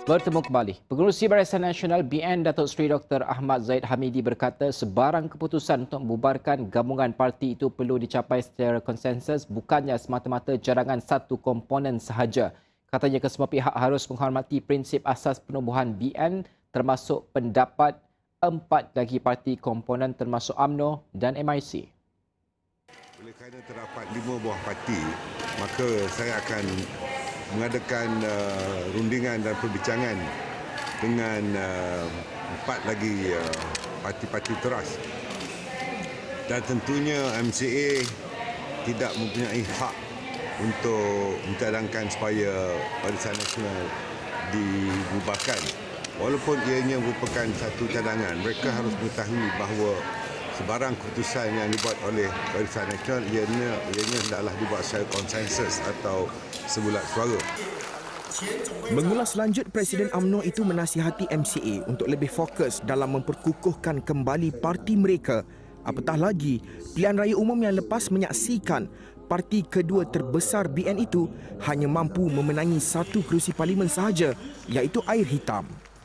Bertemu kembali. Pengerusi Barisan Nasional BN Datuk Seri Dr. Ahmad Zahid Hamidi berkata sebarang keputusan untuk membubarkan gabungan parti itu perlu dicapai secara konsensus, bukannya semata-mata cadangan satu komponen sahaja. Katanya kesemua pihak harus menghormati prinsip asas penubuhan BN termasuk pendapat 4 lagi parti komponen termasuk UMNO dan MIC. Oleh kerana terdapat 5 buah parti, maka saya akan mengadakan rundingan dan perbincangan dengan 4 lagi parti-parti teras. Dan tentunya MCA tidak mempunyai hak untuk mencadangkan supaya Barisan Nasional dibubarkan. Walaupun ianya merupakan satu cadangan, mereka harus mengetahui bahawa sebarang keputusan yang dibuat oleh Barisan Nasional ianya hendaklah dibuat secara konsensus atau sebulat suara. Mengulas lanjut, Presiden UMNO itu menasihati MCA untuk lebih fokus dalam memperkukuhkan kembali parti mereka. Apatah lagi, pilihan raya umum yang lepas menyaksikan parti kedua terbesar BN itu hanya mampu memenangi 1 kerusi parlimen sahaja, iaitu Air Hitam.